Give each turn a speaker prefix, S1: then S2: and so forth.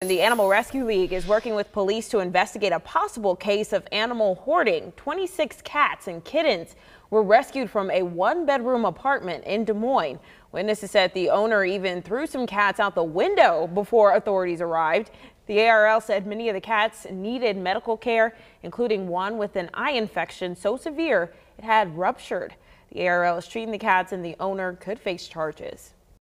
S1: The Animal Rescue League is working with police to investigate a possible case of animal hoarding. 26 cats and kittens were rescued from a one-bedroom apartment in Des Moines. Witnesses said the owner even threw some cats out the window before authorities arrived. The ARL said many of the cats needed medical care, including one with an eye infection so severe it had ruptured. The ARL is treating the cats and the owner could face charges.